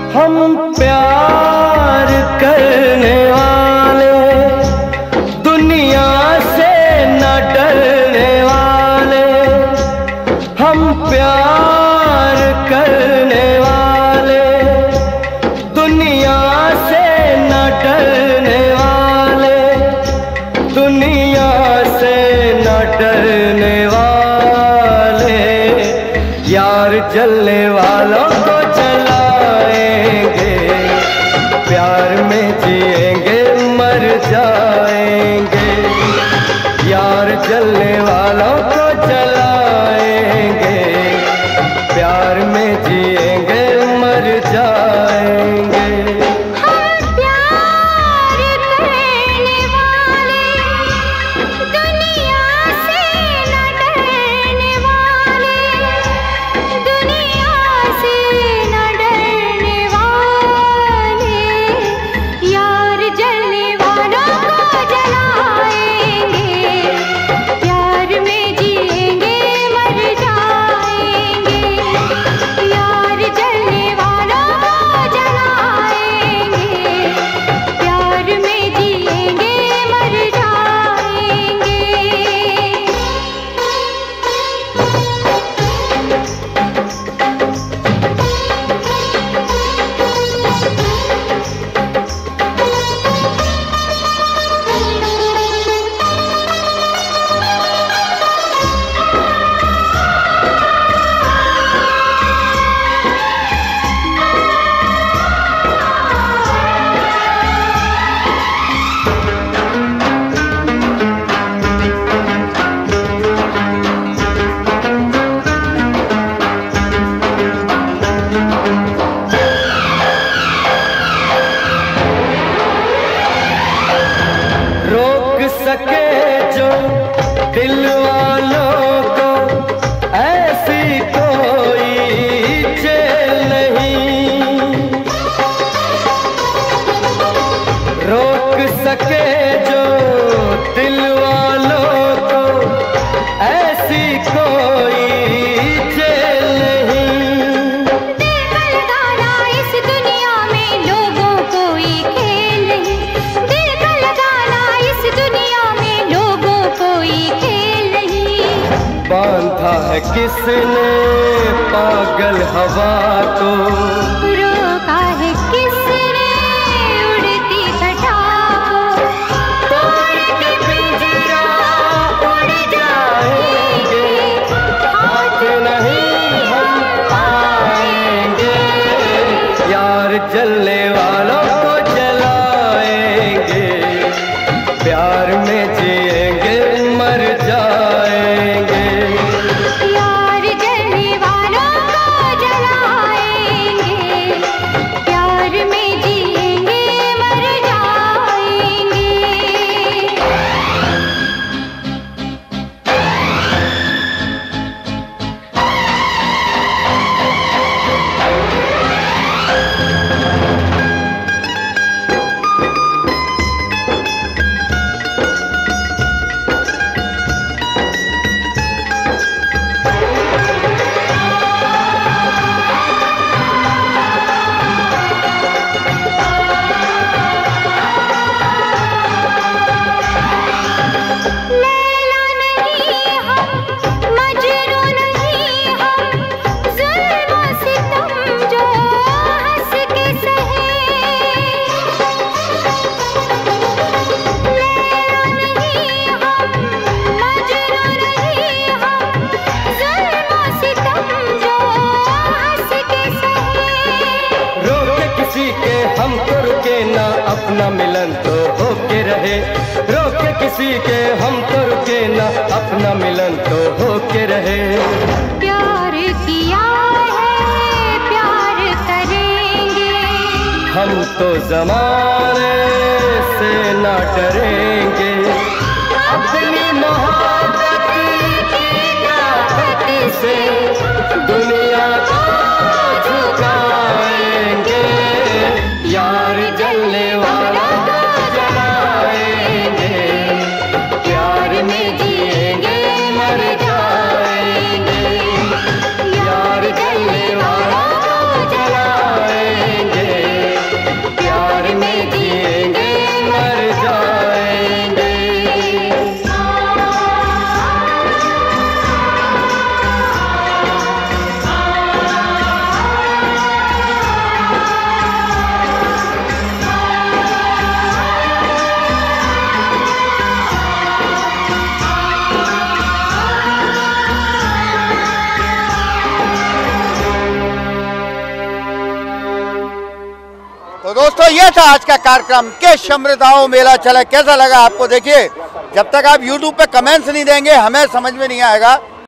हम प्यार करने वाले, दुनिया से न डरने वाले, हम प्यार करने वाले, दुनिया से न डरने वाले, दुनिया से न डरने वाले, यार जलने वालों को जलाएंगे, प्यार में जिएंगे मर जाएंगे, यार जलने वालों को जलाएंगे, प्यार में जिएंगे मर जाएंगे। सके जो दिल वालों को ऐसी कोई जेल नहीं, रोक सके जो दिल वालों को ऐसी कोई जेल नहीं। दिल का लगाना इस दुनिया में लोगों कोई खेल नहीं, दिल का लगाना इस दुनिया में लोगों कोई खेल नहीं। बांधा है किसने पागल हवा को, रोका है किसने उड़ती घटा को, तोड़ के पिंजरा उड़ जाएंगे, हाथ नहीं हम आएंगे, यार जलने वालों को जलाएंगे, प्यार में जिएंगे मर जाएंगे, यार जलने वालों को जलाएंगे, प्यार में जिएंगे मर जाएंगे। लैला नहीं हम, मजनू नहीं हम, जुल्म सितम जो हंस के सहे। लैला नहीं हम, मजनू नहीं हम, जुल्म सितम जो हंस के सहे। रोके किसी के हम तो रुके ना, अपना मिलन तो होके रहे, रोके किसी के हम तो रुके ना, अपना मिलन तो होके रहे, प्यार किया है प्यार करेंगे, हम तो जमाने से ना डरेंगे, अपनी मोहब्बत की ताकत से दुनिया को झुकाएंगे, यार जलने वालों को जलाएंगे, प्यार में जिएंगे मर जाएंगे, यार जलने वालों को जलाएंगे, तो दोस्तों ये था आज का कार्यक्रम के समृद्धाओं मेला चला। कैसा लगा आपको? देखिए, जब तक आप YouTube पे कमेंट्स नहीं देंगे हमें समझ में नहीं आएगा